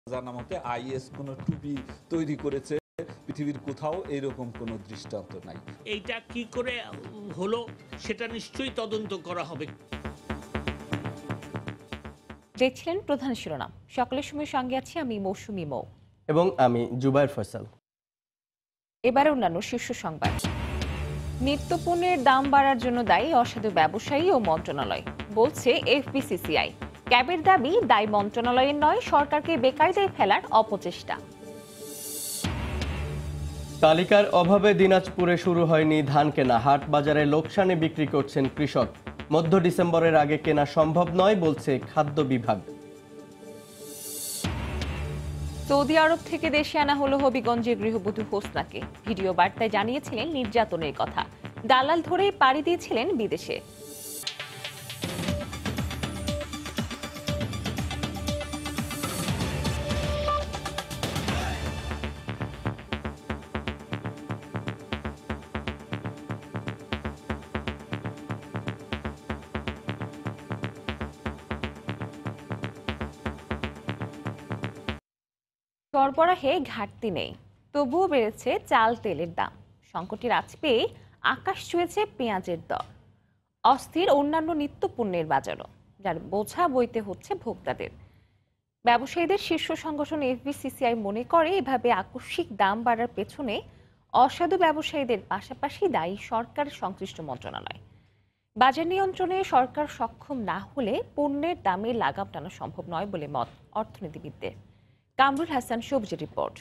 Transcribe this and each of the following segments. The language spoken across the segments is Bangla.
জানা মতে আইএস কোনো টুপি তৈরি করেছে, পৃথিবীর কোথাও এরকম কোনো দৃষ্টান্ত নাই। এইটা কি করে হলো সেটা নিশ্চয়ই তদন্ত করা হবে। দেখছিলেন প্রধান শিরোনাম। সকলের সময় সঙ্গে আছি আমি মৌসুমী মৌ এবং আমি জুবাইর ফয়সাল। এবারে অন্যান্য শীর্ষ সংবাদ। নিত্যপণ্যের দাম বাড়ার জন্য দায়ী অসাধু ব্যবসায়ী ও মন্ত্রণালয়, বলছে এফবিসিসিআই। ক্যাবের দাবি দায়ী মন্ত্রণালয়ের নয়, সরকারকে বেকায়দায় ফেলার অপচেষ্টা। তালিকার অভাবে দিনাজপুরে শুরু হয়নি ধান কেনা, হাট বাজারে লোকসানে বিক্রি করছেন কৃষক। মধ্য ডিসেম্বরের আগে কেনা সম্ভব নয় বলছে খাদ্য বিভাগ। সৌদি আরব থেকে দেশে আনা হলো হবিগঞ্জের গৃহবধূ হোসনাকে। ভিডিও বার্তায় জানিয়েছিলেন নির্যাতনের কথা, দালাল ধরেই পাড়ি দিয়েছিলেন বিদেশে। সরবরাহে ঘাটতি নেই, তবুও বেড়েছে চাল তেলের দাম। সংকটের আঁচ পেয়ে আকাশ ছুঁয়েছে পেঁয়াজের দর। অস্থির অন্যান্য নিত্যপণ্যের বাজারও, যার বোঝা বইতে হচ্ছে ভোক্তাদের। ব্যবসায়ীদের শীর্ষ সংগঠন এফবিসিসিআই মনে করে এভাবে আকস্মিক দাম বাড়ার পেছনে অসাধু ব্যবসায়ীদের পাশাপাশি দায়ী সরকার সংশ্লিষ্ট মন্ত্রণালয়। বাজার নিয়ন্ত্রণে সরকার সক্ষম না হলে পণ্যের দামে লাগাম টানা সম্ভব নয় বলে মত অর্থনীতিবিদদের। কামরুল হাসান সবজি রিপোর্ট।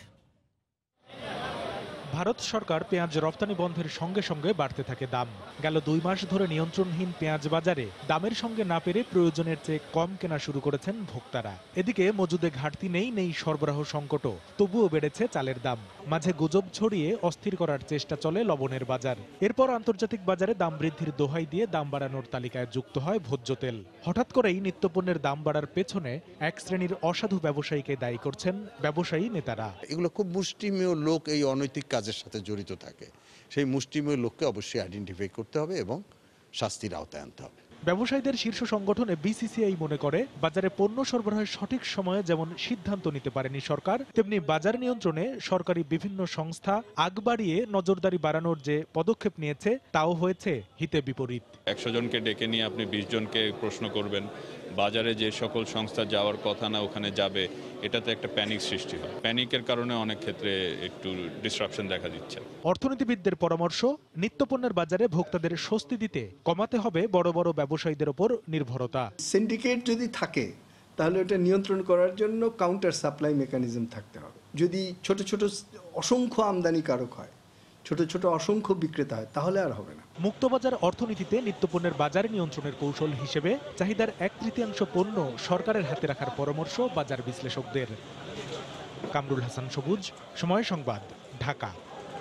ভারত সরকার পেঁয়াজ রপ্তানি বন্ধের সঙ্গে সঙ্গে বাড়তে থাকে দাম। গেল 2 মাস ধরে নিয়ন্ত্রণহীন পেঁয়াজ বাজারে দামের সঙ্গে না পেরে প্রয়োজনের চেয়ে কম কেনা শুরু করেছেন ভোক্তারা। এদিকে মজুদে ঘাটতি নেই সরবরাহ সংকটও, তবুও বেড়েছে চালের দাম। মাঝে গুজব ছড়িয়ে অস্থির করার চেষ্টা চলে লবণের বাজার। এরপর আন্তর্জাতিক বাজারে দাম বৃদ্ধির দোহাই দিয়ে দাম বাড়ানোর তালিকায় যুক্ত হয় ভোজ্য তেল। হঠাৎ করেই নিত্যপণ্যের দাম বাড়ার পেছনে এক শ্রেণীর অসাধু ব্যবসায়ীকে দায়ী করছেন ব্যবসায়ী নেতারা। এগুলো খুব মুষ্টিমেয় লোক এই অনৈতিক কাজের সাথে জড়িত থাকে। সেই মুষ্টিমেয় লোককে অবশ্যই আইডেন্টিফাই করতে হবে এবং শাস্তির আওতায় আনতে হবে। ব্যবসায়ীদের শীর্ষ সংগঠনে বিসিসিআই মনে করে বাজারে পণ্য সরবরাহের সঠিক সময়ে যেমন সিদ্ধান্ত নিতে পারেনি সরকার, তেমনি বাজার নিয়ন্ত্রণে সরকারি বিভিন্ন সংস্থা আগ বাড়িয়ে নজরদারি বাড়ানোর যে পদক্ষেপ নিয়েছে তাও হয়েছে হিতে বিপরীত। 100 জনকে ডেকে নিয়ে আপনি 20 জনকে প্রশ্ন করবেন, বাজারে যে সকল সংস্থা যাওয়ার কথা না ওখানে যাবে, এটাতে একটা প্যানিক সৃষ্টি হয়। প্যানিকের কারণে অনেক ক্ষেত্রে একটু ডিসরাপশন দেখা দিচ্ছে। অর্থনীতিবিদদের পরামর্শ, নিত্যপণ্যের বাজারে ভোক্তাদের স্বস্তি দিতে কমাতে হবে বড় বড় ব্যবসায়ীদের উপর নির্ভরতা। সিন্ডিকেট যদি থাকে তাহলে ওটা নিয়ন্ত্রণ করার জন্য কাউন্টার সাপ্লাই মেকানিজম থাকতে হবে। যদি ছোট ছোট অসংখ্য আমদানিকারক হয়, ছোট ছোট অসংখ্য বিক্রেতা হয়, তাহলে আর হবে না। মুক্তবাজার অর্থনীতিতে নিত্যপণ্যের বাজার নিয়ন্ত্রণের কৌশল হিসেবে চাহিদার 1/3 পণ্য সরকারের হাতে রাখার পরামর্শ বাজার বিশ্লেষকদের। কামরুল হাসান সবুজ, সময় সংবাদ, ঢাকা।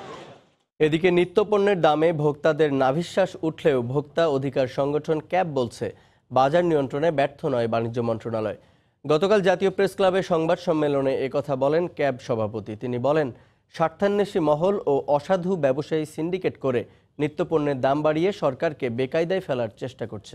এদিকে নিত্যপণ্যের দামে ভোক্তাদের নাভিশ্বাস উঠলেও ভোক্তা অধিকার সংগঠন ক্যাব বলছে বাজার নিয়ন্ত্রণে ব্যর্থ নয় বাণিজ্য মন্ত্রণালয়। গতকাল জাতীয় প্রেস ক্লাবে সংবাদ সম্মেলনে একথা বলেন ক্যাব সভাপতি। তিনি বলেন, স্বার্থান্বেষী মহল ও অসাধু ব্যবসায়ী সিন্ডিকেট করে নিত্যপণ্যের দাম বাড়িয়ে সরকারকে বেকায়দায় ফেলার চেষ্টা করছে।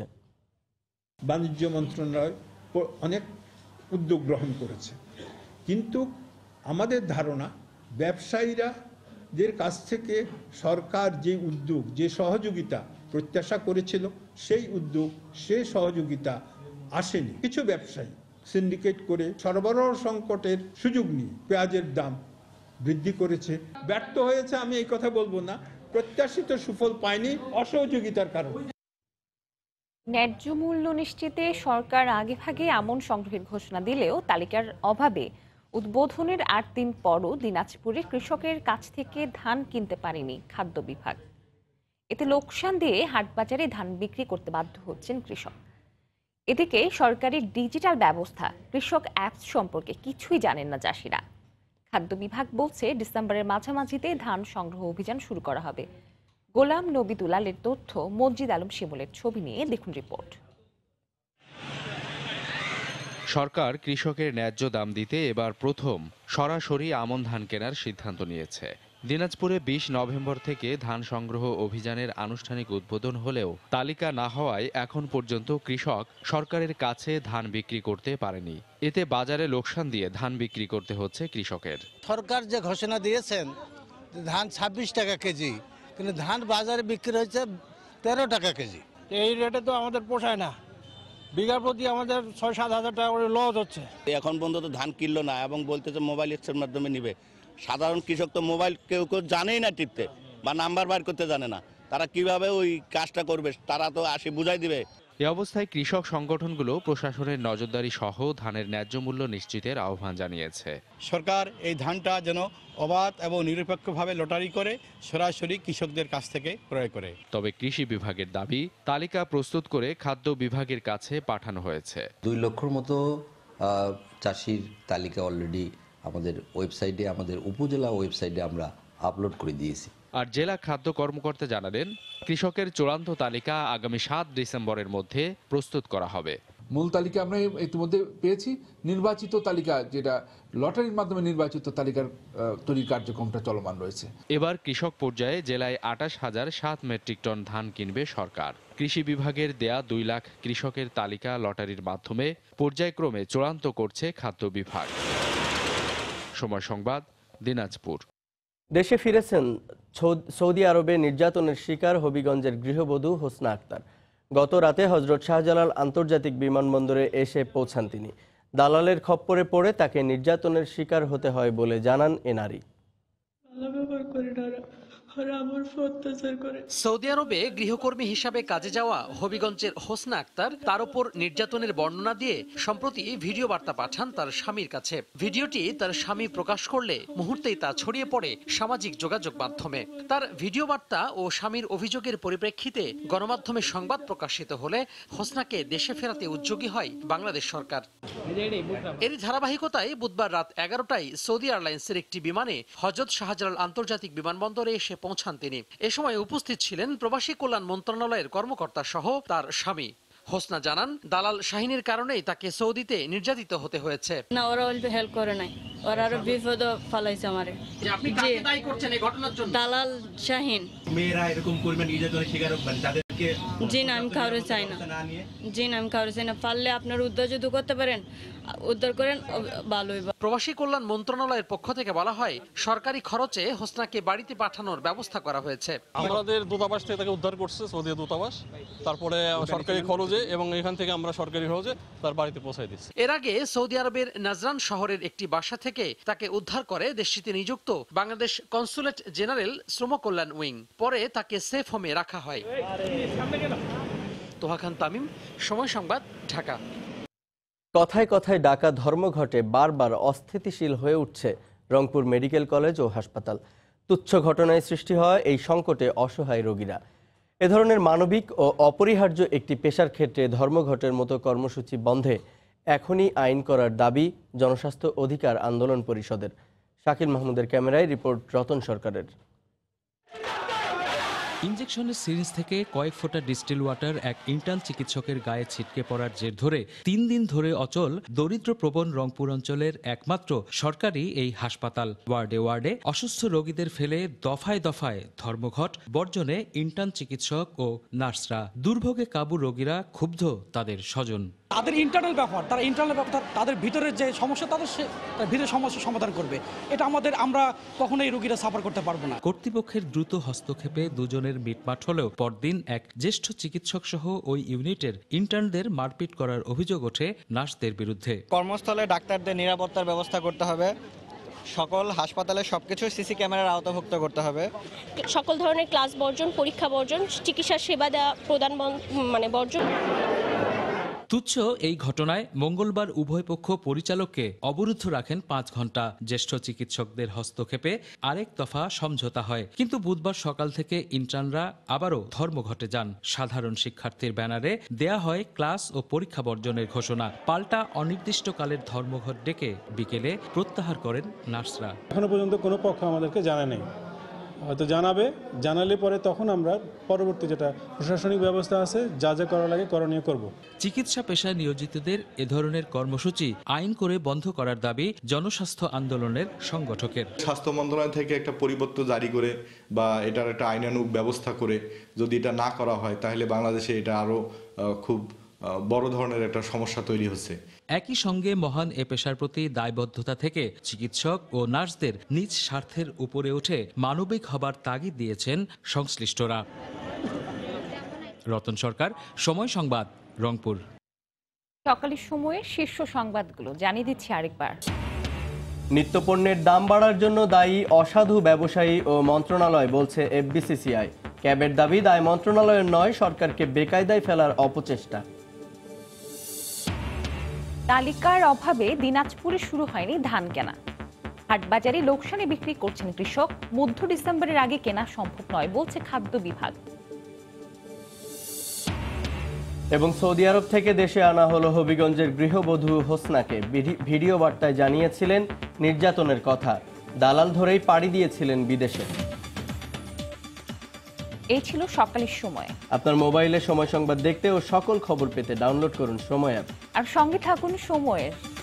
বাণিজ্য মন্ত্রণালয় অনেক উদ্যোগ গ্রহণ করেছে, কিন্তু আমাদের ধারণা ব্যবসায়ীরা দের কাছ থেকে সরকার যে উদ্যোগ, যে সহযোগিতা প্রত্যাশা করেছিল, সেই উদ্যোগ, সেই সহযোগিতা আসেনি। কিছু ব্যবসায়ী সিন্ডিকেট করে সরবরাহ সংকটের সুযোগ নিয়ে পেঁয়াজের দাম বৃদ্ধি করেছে। ব্যর্থ হয়েছে আমি এই কথা বলবো না, প্রত্যাশিত সুফল পায়নি অসহযোগিতার কারণে। ন্যায্য মূল্য নিশ্চিতে সরকার আগেভাগে আমন সংগ্রহের ঘোষণা দিলেও তালিকার অভাবে উদ্বোধনের 8 দিন পরও দিনাজপুরে কৃষকের কাছ থেকে ধান কিনতে পারেনি খাদ্য বিভাগ। এতে লোকসান দিয়ে হাটবাজারে ধান বিক্রি করতে বাধ্য হচ্ছেন কৃষক। এদিকে সরকারের ডিজিটাল ব্যবস্থা, কৃষক অ্যাপস সম্পর্কে কিছুই জানেন না চাষিরা। খাদ্য বিভাগ বলছে ডিসেম্বরের মাঝামাঝিতে ধান সংগ্রহ অভিযান শুরু করা হবে। গোলাম নবী দুলালের তথ্য, মসজিদ আলম শিমুলের ছবি নিয়ে দেখুন রিপোর্ট। সরকার কৃষকের ন্যায্য দাম দিতে এবার প্রথম সরাসরি আমন ধান কেনার সিদ্ধান্ত নিয়েছে। দিনাজপুরে ২০ নভেম্বর থেকে ধান সংগ্রহ অভিযানের আনুষ্ঠানিক উদ্বোধন হলেও তালিকা না হওয়ায় এখন পর্যন্ত কৃষক সরকারের কাছে ধান বিক্রি করতে পারেনি। এতে বাজারে লোকসান দিয়ে ধান বিক্রি করতে হচ্ছে কৃষকের। সরকার যে ঘোষণা দিয়েছেন ধান ২৬ টাকা কেজি, কিন্তু ধান বাজারে বিক্রি হচ্ছে ১৩ টাকা কেজি। এই রেটে তো আমাদের পোষায় না, বিঘা প্রতি আমাদের ৬-৭ হাজার টাকা করে লস হচ্ছে। এখন পর্যন্ত ধান কিনলো না এবং বলতেছে মোবাইল এক্সের মাধ্যমে নিবে। সাধারণ কৃষক তো মোবাইল কেউ জানেই না টিপতে বা নাম্বার বার করতে জানে না, তারা কিভাবে ওই কাজটা করবে, তারা তো আসি বুঝাই দিবে। এ অবস্থায় কৃষক সংগঠনগুলো প্রশাসনের নজরদারি সহ ধানের ন্যায্য মূল্য নিশ্চিতের আহ্বান জানিয়েছে। সরকার এই ধানটা যেন অবাধ এবং নিরপেক্ষভাবে লটারি করে সরাসরি কৃষকদের কাছ থেকে ক্রয় করে। তবে কৃষি বিভাগের দাবি, তালিকা প্রস্তুত করে খাদ্য বিভাগের কাছে পাঠানো হয়েছে। ২ লক্ষর মতো চাষির তালিকা অলরেডি আমাদের ওয়েবসাইটে, আমাদের উপজেলা ওয়েবসাইটে আমরা আপলোড করে দিয়েছি। আর জেলা খাদ্য কর্মকর্তা জানালেন, কৃষকের চূড়ান্ত তালিকা আগামী ৭ ডিসেম্বরের মধ্যে প্রস্তুত করা হবে। মূল তালিকা আমরা ইতিমধ্যে পেয়েছি, নির্বাচিত তালিকা যেটা লটারির মাধ্যমে নির্বাচিত তালিকার তৈরির কার্যক্রমটা চলমান রয়েছে। এবার কৃষক পর্যায়ে জেলায় ২৮,০০৭ মেট্রিক টন ধান কিনবে সরকার। কৃষি বিভাগের দেয়া ২ লাখ কৃষকের তালিকা লটারির মাধ্যমে পর্যায়ক্রমে চূড়ান্ত করছে খাদ্য বিভাগ। সময় সংবাদ, দিনাজপুর। দেশে ফিরেছেন সৌদি আরবে নির্যাতনের শিকার হবিগঞ্জের গৃহবধূ হোসনা আক্তার। গত রাতে হজরত শাহজালাল আন্তর্জাতিক বিমানবন্দরে এসে পৌঁছান তিনি। দালালের খপ্পরে পড়ে তাকে নির্যাতনের শিকার হতে হয় বলে জানান এ নারী। সৌদি আরবে গৃহকর্মী হিসাবে কাজে যাওয়া হবিগঞ্জের হোসনা আক্তার তার উপর নির্যাতনের বর্ণনা দিয়ে সম্প্রতি ভিডিও বার্তা পাঠান তার স্বামীর কাছে। ভিডিওটি তার স্বামী প্রকাশ করলে মুহূর্তেই তা ছড়িয়ে পড়ে সামাজিক যোগাযোগ মাধ্যমে। তার ভিডিও বার্তা ও স্বামীর অভিযোগের পরিপ্রেক্ষিতে গণমাধ্যমে সংবাদ প্রকাশিত হলে হোসনাকে দেশে ফেরাতে উদ্যোগী হয় বাংলাদেশ সরকার। এরই ধারাবাহিকতায় বুধবার রাত ১১টায় সৌদি এয়ারলাইন্সের একটি বিমানে হজরত শাহজালাল আন্তর্জাতিক বিমানবন্দরে এসে পৌঁছান তিনি। এ সময় উপস্থিত ছিলেন প্রবাসী কল্যাণ মন্ত্রণালয়ের কর্মকর্তা সহ তার স্বামী। হোসনা জানান, দালাল শাহিনের কারণেই তাকে সৌদিতে নির্যাতিত হতে হয়েছে। না, ওরা হেল্প করে নাই, ওরা আরো বিপদ ফালাইছে আমারে। আপনি কাকে দায়ী করছেন এই ঘটনার জন্য? দালাল শাহিন। মেয়েরা এরকম পরিমাণ নির্যাতনের শিকার হবে তাদেরকে? জি না, আমি কাউরে চাই না। জি না, আমি কাউরে চাই না। পারলে আপনার উদ্ধার যদি করতে পারেন উদ্ধার করেন, ভালোই। প্রবাসী কল্যাণ মন্ত্রণালয়ের পক্ষ থেকে বলা হয়, সরকারি খরচে হোসনাকে বাড়িতে পাঠানোর ব্যবস্থা করা হয়েছে। আমাদের দূতাবাস থেকে তাকে উদ্ধার করছে সৌদি দূতাবাস, তারপরে সরকারি খরচে এবং এখান থেকে আমরা সরকারি খরচে তার বাড়িতে পৌঁছাই দিচ্ছি। এর আগে সৌদি আরবের নাজরান শহরের একটি বাসা থেকে তাকে উদ্ধার করে দেশটিতে নিযুক্ত বাংলাদেশ কনসুলেট জেনারেল শ্রম কল্যাণ উইং। পরে তাকে সেফ হোমে রাখা হয়। তোহা খান তামিম, সময় সংবাদ, ঢাকা। কথায় কথায় ডাকা ধর্মঘটে বারবার অস্থিতিশীল হয়ে উঠছে রংপুর মেডিকেল কলেজ ও হাসপাতাল। তুচ্ছ ঘটনায় সৃষ্টি হয় এই সংকটে অসহায় রোগীরা। এ ধরনের মানবিক ও অপরিহার্য একটি পেশার ক্ষেত্রে ধর্মঘটের মতো কর্মসূচি বন্ধে এখনই আইন করার দাবি জনস্বাস্থ্য অধিকার আন্দোলন পরিষদের। শাকিল মাহমুদের ক্যামেরায় রিপোর্ট রতন সরকারের। ইনজেকশনের সিরিঞ্জ থেকে কয়েক ফোঁটা ডিস্টিল ওয়াটার এক ইন্টার্ন চিকিৎসকের গায়ে ছিটকে পড়ার জের ধরে ৩ দিন ধরে অচল দরিদ্রপ্রবণ রংপুর অঞ্চলের একমাত্র সরকারি এই হাসপাতাল। ওয়ার্ডে ওয়ার্ডে অসুস্থ রোগীদের ফেলে দফায় দফায় ধর্মঘট বর্জনে ইন্টার্ন চিকিৎসক ও নার্সরা। দুর্ভোগে কাবু রোগীরা, ক্ষুব্ধ তাদের স্বজন। তাদের ইন্টারনাল ব্যাপার, তারা ইন্টারনাল ব্যাপার, তাদের ভিতরের যে সমস্যা তাদের ভিতরের সমস্যা সমাধান করবে। এটা আমরা কখনোই রোগীরা সাফার করতে পারবো না। কর্তৃপক্ষের দ্রুত হস্তক্ষেপে দুজনের মিটমাট হলেও পরদিন এক জ্যেষ্ঠ চিকিৎসক সহ ওই ইউনিটের ইন্টার্নদের মারপিট করার অভিযোগ ওঠে নার্সদের বিরুদ্ধে। কর্মস্থলে ডাক্তারদের নিরাপত্তার ব্যবস্থা করতে হবে, সকল হাসপাতালে সবকিছু সিসি ক্যামেরার আওতাভুক্ত করতে হবে, সকল ধরনের ক্লাস বর্জন, পরীক্ষা বর্জন, চিকিৎসা সেবা দেওয়া প্রদান বর্জন। তুচ্ছ এই ঘটনায় মঙ্গলবার উভয় পক্ষ পরিচালককে অবরুদ্ধ রাখেন ৫ ঘন্টা। জ্যেষ্ঠ চিকিৎসকদের হস্তক্ষেপে আরেক দফা সমঝোতা হয়, কিন্তু বুধবার সকাল থেকে ইন্টার্নরা আবারও ধর্মঘটে যান। সাধারণ শিক্ষার্থীর ব্যানারে দেয়া হয় ক্লাস ও পরীক্ষা বর্জনের ঘোষণা। পাল্টা অনির্দিষ্টকালের ধর্মঘট ডেকে বিকেলে প্রত্যাহার করেন নার্সরা। এখনো পর্যন্ত কোনো পক্ষ আমাদেরকে জানায় নেই। হয়তো জানালে পরে তখন আমরা পরবর্তী যেটা প্রশাসনিক ব্যবস্থা আছে যা যা করা লাগে করণীয় করব। চিকিৎসা পেশায় নিয়োজিতদের এ ধরনের কর্মসূচি আইন করে বন্ধ করার দাবি জনস্বাস্থ্য আন্দোলনের সংগঠকের। স্বাস্থ্য মন্ত্রণালয় থেকে একটা পরিপত্র জারি করে বা এটার একটা আইনানুগ ব্যবস্থা করে যদি এটা না করা হয় তাহলে বাংলাদেশে এটা আরো খুব বড় ধরনের একটা সমস্যা তৈরি হচ্ছে। একই সঙ্গে মহান এ পেশার প্রতি দায়বদ্ধতা থেকে চিকিৎসক ও নার্সদের নিজ স্বার্থের উপরে উঠে মানবিক হবার তাগিদ দিয়েছেন সংশ্লিষ্টরা। রতন সরকার, সময় সংবাদ, রংপুর। সকালের সময়ে শীর্ষ সংবাদগুলো জানিয়ে দিচ্ছি আরেকবার। নিত্যপণ্যের দাম বাড়ার জন্য দায়ী অসাধু ব্যবসায়ী ও মন্ত্রণালয় বলছে এফবিসিসিআই। ক্যাবের দাবি দায় মন্ত্রণালয়ের নয়, সরকারকে বেকায়দায় ফেলার অপচেষ্টা। তালিকার অভাবে দিনাজপুরে শুরু হয়নি ধান কেনা। হাটবাজারে লোকসানে বিক্রি করছেন কৃষক। মধ্য ডিসেম্বরের আগে কেনা সম্ভব নয় বলছে খাদ্য বিভাগ। এবং সৌদি আরব থেকে দেশে আনা হলো হবিগঞ্জের গৃহবধূ হোসনাকে। ভিডিও বার্তায় জানিয়েছিলেন নির্যাতনের কথা। দালাল ধরেই পাড়ি দিয়েছিলেন বিদেশে। এই ছিল সকালের সময়। আপনার মোবাইলে সময় সংবাদ দেখতে ও সকল খবর পেতে ডাউনলোড করুন সময় অ্যাপ। আর সঙ্গে থাকুন সময়ের।